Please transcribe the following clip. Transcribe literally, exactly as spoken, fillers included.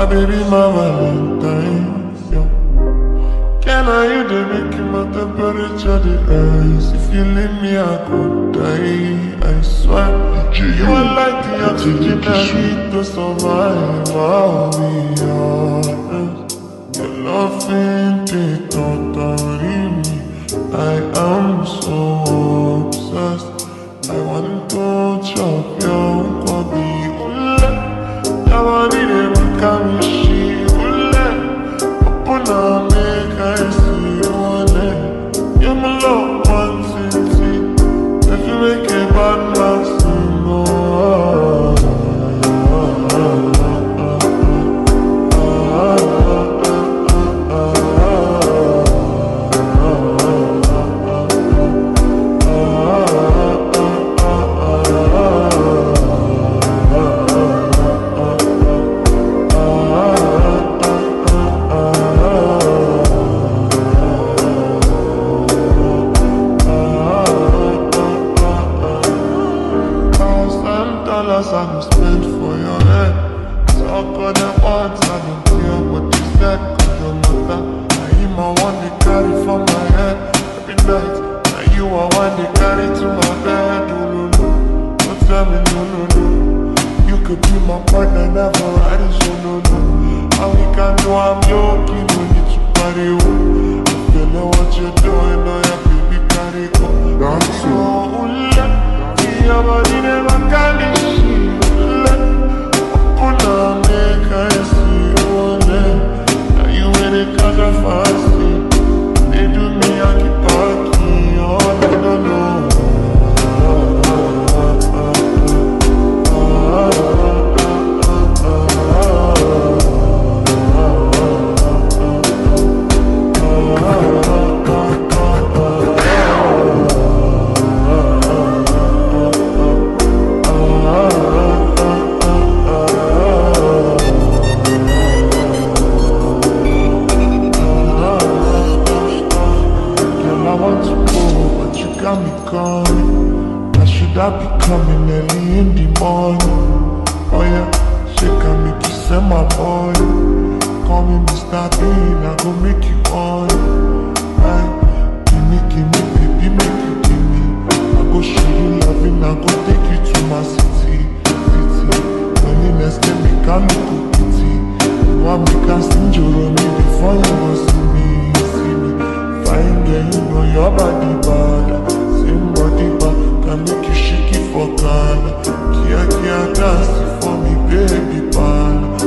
baby, my Valentine, yeah. Can I you the make my temperature the rise? If you leave me, I could die, I swear. You are like the oxygen I need to survive, I'll be honest. Your love ain't it, totally me. I am so obsessed. I want to chop your body. I want it to come she open up, make I see you on it. You're my love, one city. If you make a bad man sing, oh. I go spend for your head. Talk on the words, I don't care what you said. Cause your mother, now you my one they carry for my head. Every night, now you are one they carry to my bed. No, no, no, don't tell me no, no, no. You could be my partner, never riding, so no, no. All we can do, I'm joking, no need to party. I'm feeling what you're doing, oh yeah, baby, carry go. Dance, oh, yeah, your body never can. Make I see you on them. Now you in it cause I fast. They do me, I keep talking all night alone. I be coming early in the morning. Oh yeah, she can make you send my boy. Call me Mister Bean, I go make you on. Aye, gimme, gimme, baby, make you gimme. I go show you loving, I go take you to my city, city. Loneliness can make a look pity. You want me can sing your me before you go see me, see me. Fine girl, you know your body bad. Same body bad. Can make you shake it for Ghana. Kia Kia dance for me, baby, pan.